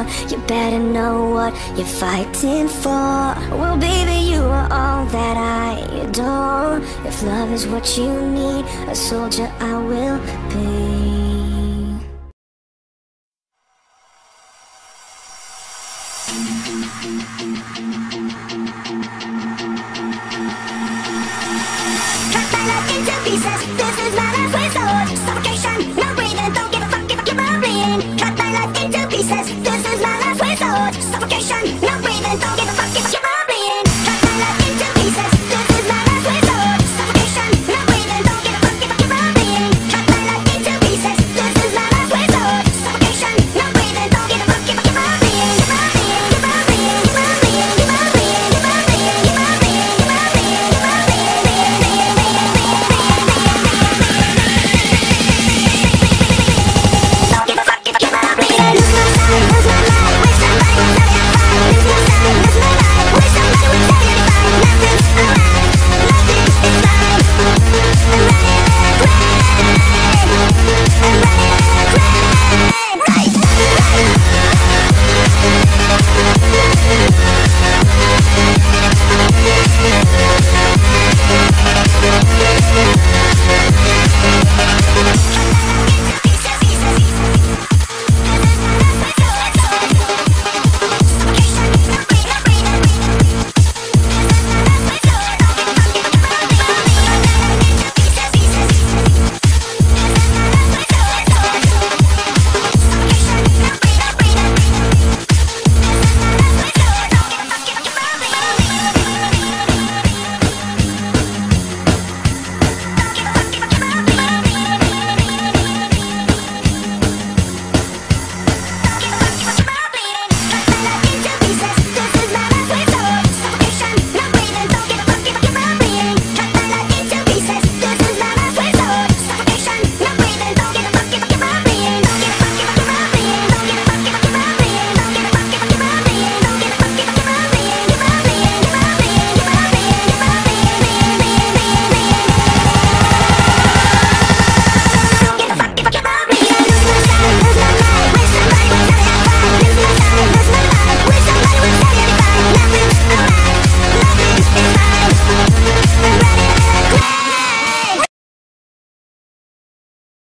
You better know what you're fighting for. Well, baby, you are all that I adore. If love is what you need, a soldier I will be. Cut my life into pieces, this is my last resort. Suffocation, no breathing, don't give a fuck if I keep on bleeding. Cut my life into pieces, this is my last resort. Suffocation.